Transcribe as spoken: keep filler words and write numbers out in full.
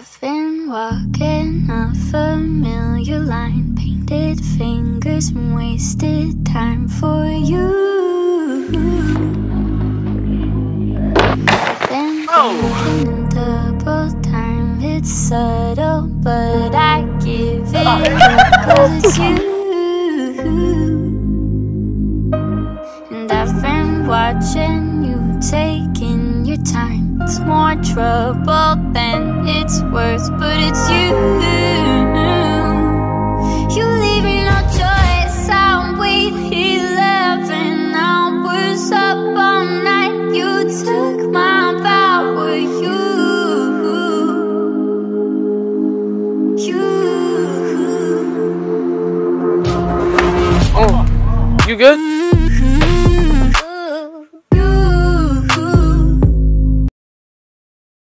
I've been walking a familiar line, painted fingers and wasted time for you. I've been thinking in double time, it's subtle, but I give it up 'cause it's you. And I've been watching you taking your time. It's more trouble than it's worth, but it's you. You leave me no choice. I'll wait eleven hours up all night. You took my power. You, you. Oh, you good?